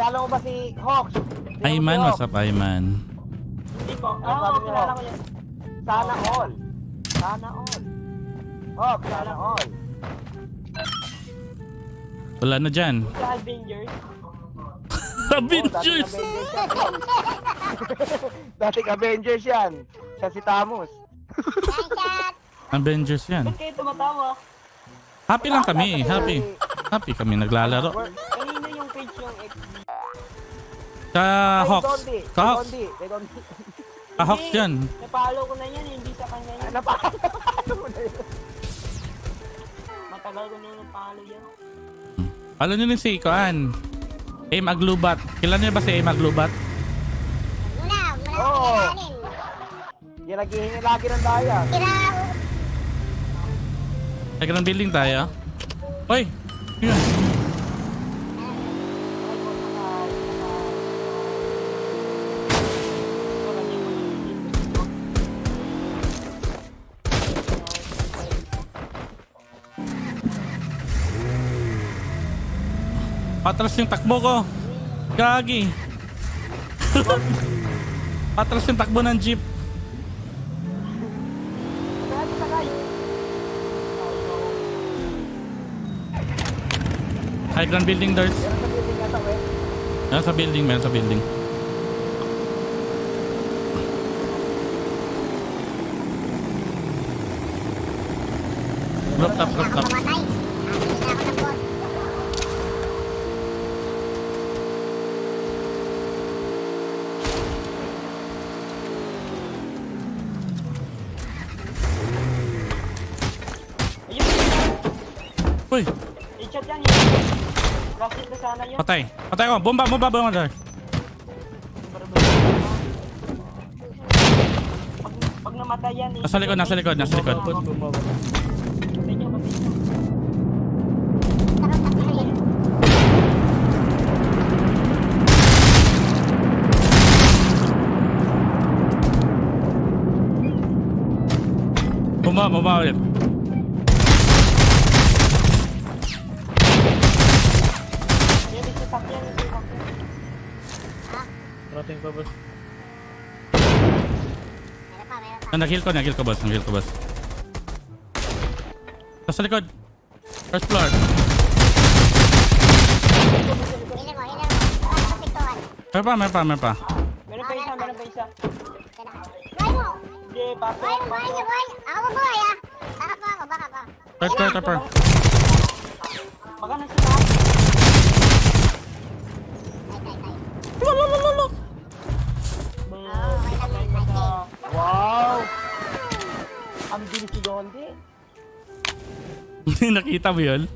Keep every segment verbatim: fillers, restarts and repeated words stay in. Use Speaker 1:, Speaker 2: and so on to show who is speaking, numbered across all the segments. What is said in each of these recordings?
Speaker 1: kilala mo ba si Hawks?
Speaker 2: Ayman, what's up, Ayman?
Speaker 1: Hindi po. Oo, kilala ko yun. Sana all. Sana all. Hawks, sana all.
Speaker 2: Wala na dyan.
Speaker 3: Sa Avengers.
Speaker 2: Avengers!
Speaker 1: Dating Avengers yan. Siya si Tamus.
Speaker 2: Avengers yan.
Speaker 3: Ba't kayo tumatawa?
Speaker 2: Happy lang kami, happy. Happy kami naglalaro.
Speaker 3: Kanino yung page yung X B?
Speaker 2: Ka Hawks. Ka Hawks. Ka Hawks yan.
Speaker 3: Napalo ko na yan, hindi sa kanya yan.
Speaker 1: Napalo mo na yun.
Speaker 3: Matagal ko na yung napalo yan.
Speaker 2: Alam nyo rin si Ikoan. Aim Aglubat. Kilala niyo ba si Aim Aglubat?
Speaker 4: Muna, muna
Speaker 1: Oo.
Speaker 4: kilalanin.
Speaker 1: Yan naghihingi lagi ng daya.
Speaker 4: Kilala.
Speaker 2: Nagkaroon building tayo. Hoy! Yun. Patras yung takbo ko. Gagi. Patras yung takbo ng jeep. High ground building doors. Meron sa building, meron sa building. Rooftop, rooftop. Uy!
Speaker 3: I-chat yan yun. Bakit na sana yun?
Speaker 2: Patay. Patay ko. Bomba, bomba, bomba. Pag,
Speaker 3: pag namatay yan eh.
Speaker 2: nasa likod, nasa likod, nasa likod. Bomba, bomba ulit. Rating pa, boss. Ah, nag-heal ko, nag-heal ko, boss. Nag-heal ko, boss. Sa likod. First floor. Meron pa, meron pa, meron pa.
Speaker 3: Meron pa isa, meron pa isa.
Speaker 4: Buhay mo!
Speaker 3: Hindi, papo.
Speaker 4: Buhay mo, buhay mo, buhay! Ako mabuhay ah! Baka pa ako, baka pa.
Speaker 2: First floor, top floor.
Speaker 3: Baka nasa lahat.
Speaker 2: Lolo.
Speaker 1: Wow! Ang bilis si Dondi.
Speaker 2: Nakita mo yun?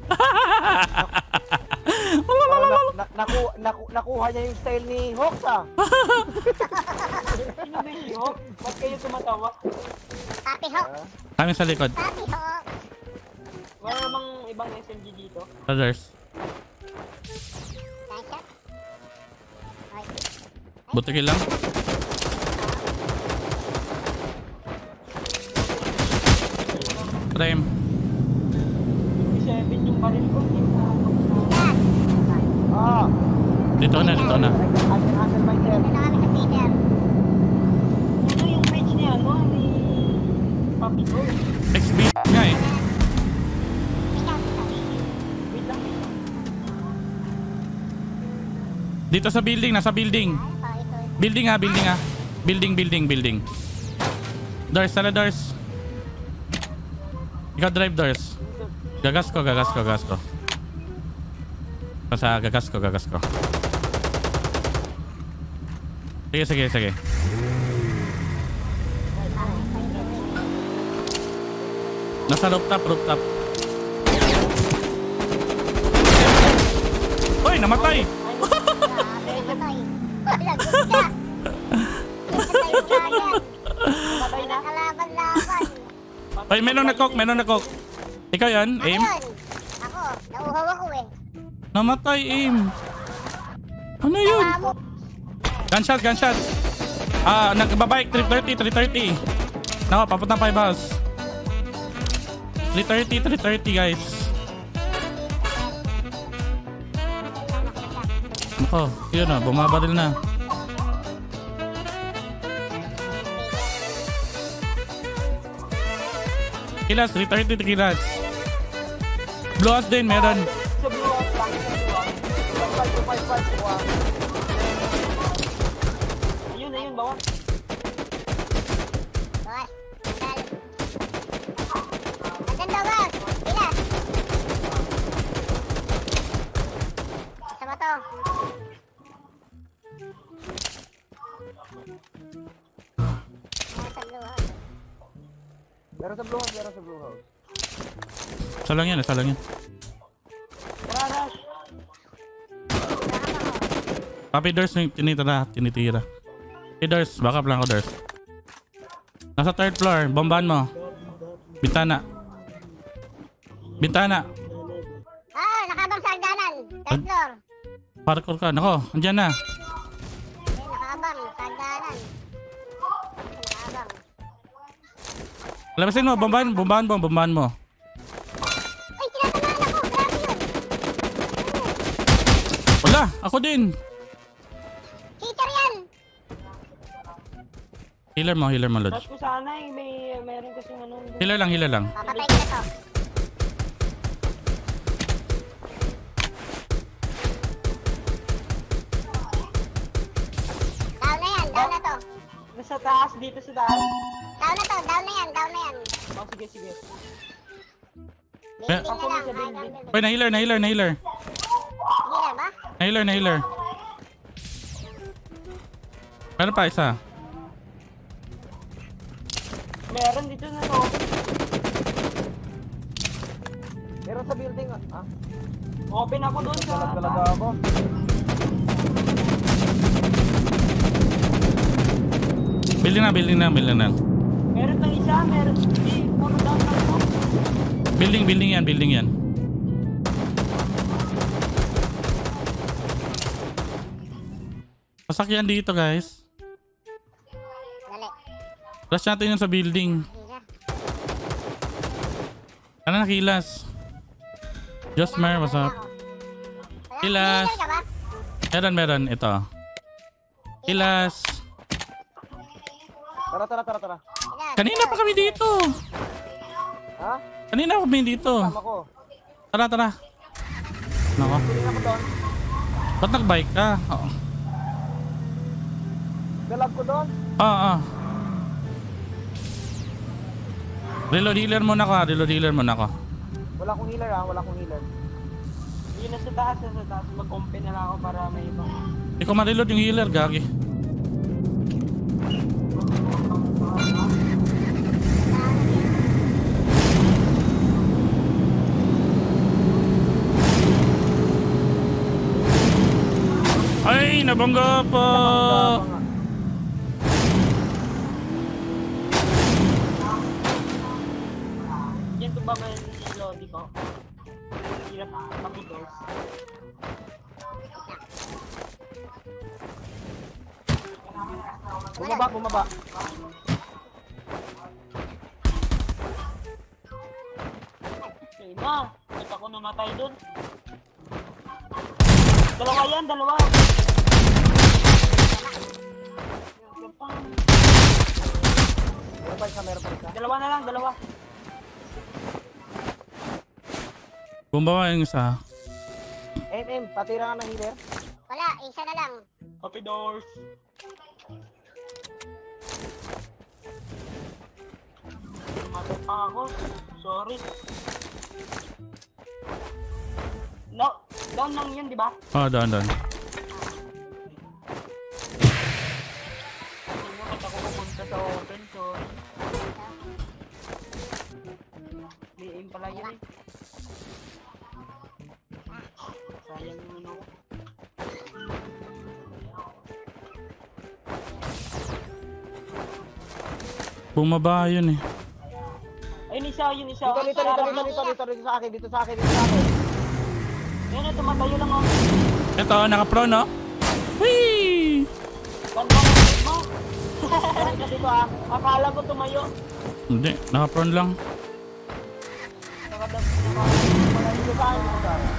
Speaker 1: na, na, naku, naku, nakuha niya yung style ni Hawks ah.
Speaker 3: Sino ba yung Hawk? Ba't kayo tumatawa?
Speaker 4: Papi Hawk!
Speaker 2: Kami sa likod.
Speaker 4: Papi Hawk!
Speaker 3: Wala namang ibang S M G dito.
Speaker 2: Others.
Speaker 4: Gunshot? Ay.
Speaker 2: Butikil lang. Frame.
Speaker 3: seven yung baril ko.
Speaker 1: Ah.
Speaker 2: Dito na, dito na.
Speaker 1: I can handle myself.
Speaker 4: Ito na kami sa Peter.
Speaker 3: Ano yung page niya, ano? Ni Papidors.
Speaker 2: X B nga eh.
Speaker 4: Ikaw, ikaw.
Speaker 3: Wait lang, wait lang.
Speaker 2: Dito sa building, nasa building.
Speaker 4: Ah, ito.
Speaker 2: Building ha, building ha. Building, building, building. Doors, tala doors. Ikaw drive doors. Gagas ko, gagas ko, gagas ko. Sa gagas ko, gagas ko. Sige, sige, sige. Nasa rooftop, rooftop. Hoy, namatay!
Speaker 4: Patay. Lagot ka. Patay ka yan.
Speaker 3: Patay na.
Speaker 4: Kalaban-laban.
Speaker 2: Hoy, meron na coke, meron na coke. Ikaw yan, aim.
Speaker 4: Ayun. Ako, nauhaw ako eh.
Speaker 2: Namatay, aim. Ano yun?
Speaker 4: Tama mo.
Speaker 2: Gunshot, gunshot. Ah, nagbabike, three thirty, three thirty. Nako, papunta five house. three thirty, three thirty guys. Oh, yun na, bumabaril na. Kilas, three thirty kilas. Blue house din, meron.
Speaker 3: Sa blue house lang. Sa blue house. five two five five one. Ayun, ayun, bawa.
Speaker 4: Boss. Andyan daw, boss. Ila. Sa ba to? Sa blue house.
Speaker 1: Meron sa blue house, meron sa blue house.
Speaker 2: Isa lang yan, isa lang yan.
Speaker 3: Tara, rush.
Speaker 2: Papidors yung tinitira, tinitira. Papidors, backup lang ako, Dors. Nasa third floor, bombahan mo. Bintana. Bintana.
Speaker 4: Ah, nakabang sa hagdanan. Third floor.
Speaker 2: Parkour ka. Nako, andyan na.
Speaker 4: Eh, nakabang sa hagdanan. Nakabang.
Speaker 2: Labasin mo, bombahan, bombahan mo, bombahan mo.
Speaker 4: Ay, tinatamaan ako. Grabe yun.
Speaker 2: Wala, ako din.
Speaker 4: Cheater yan.
Speaker 2: Healer mo, healer mo, Lodge.
Speaker 3: Rush ko sana eh. May, meron kasing ano.
Speaker 2: Healer lang, healer lang.
Speaker 4: Papatay ko na to. Down na yan, down na to.
Speaker 3: Nasa taas, dito sa taas.
Speaker 4: Down na to, down na yan, down na yan.
Speaker 3: Oh, sige, sige.
Speaker 4: Building
Speaker 3: Ako
Speaker 4: na
Speaker 3: sa
Speaker 4: lang,
Speaker 3: building.
Speaker 4: high building.
Speaker 2: Uy, na healer, na healer, na healer.
Speaker 4: Healer ba?
Speaker 2: Na healer, na healer. Meron pa isa.
Speaker 3: Meron dito na to.
Speaker 1: Meron sa building ah.
Speaker 3: Open ako doon sa...
Speaker 1: Talag talaga ako.
Speaker 2: Building na, building na, building na.
Speaker 3: Meron pang isa, meron. Hindi, puro down lang po.
Speaker 2: Building, building yan, building yan. Pasakyan dito, guys.
Speaker 4: Dali.
Speaker 2: Rush natin yun sa building.
Speaker 4: Higa.
Speaker 2: Ano na, Kilas? Josmer, what's up?
Speaker 4: Wala,
Speaker 2: Kilas.
Speaker 4: healer ka ba?
Speaker 2: Meron, meron. Ito. Kilas.
Speaker 1: Tara, tara, tara, tara.
Speaker 4: Healer,
Speaker 2: Kanina
Speaker 4: healer.
Speaker 2: pa kami dito.
Speaker 1: Ha?
Speaker 2: Kanina pa kami dito.
Speaker 1: Tama ko.
Speaker 2: Tara, tara. Nako.
Speaker 1: Tuloy na ko doon.
Speaker 2: Ba't nag-bike ka? Oo.
Speaker 1: Galag ko doon.
Speaker 2: Oo, oo. Reload healer muna ko, reload healer muna ko.
Speaker 1: Wala akong healer ah, wala akong healer.
Speaker 3: Yun nasa taas, nasa taas. Mag-open na lang ako para may ibang...
Speaker 2: Hindi ko ma-reload yung healer, gagi. Ay, nabangga pa.
Speaker 3: Yan to ba may lodi ko? Hirap papidors.
Speaker 1: Bumaba, bumaba.
Speaker 3: Okay na. Ba't ako namatay dun? Dalawa yan, dalawa.
Speaker 1: Meron pa isa, meron pa isa.
Speaker 3: Dalawa na lang, dalawa.
Speaker 2: Bumaba yung isa.
Speaker 1: M M, patira ka ng healer.
Speaker 4: Wala, isa na lang.
Speaker 3: Papidors. Namatay pa ako. Sorry. No, down lang yun, di ba?
Speaker 2: Oh, doon, doon.
Speaker 3: Hindi mo ba't ako pumunta sa open, sorry. May aim pala yun eh. Sayang yung ano ko.
Speaker 2: Bumaba yun eh.
Speaker 3: Ayun isa, yun isa.
Speaker 1: Dito, dito, dito, dito, dito, dito, dito sa akin, dito sa akin, dito sa akin.
Speaker 3: Ayun na, tumatayo lang ako.
Speaker 2: Ito, naka-pro, no? Whee!
Speaker 3: Ganda ng hit mo.
Speaker 1: Dito, dito ah.
Speaker 3: Akala ko tumayo.
Speaker 2: Hindi, naka-pro lang.
Speaker 3: Nakadab, nakadab.
Speaker 1: Dito sa akin, dito sa akin.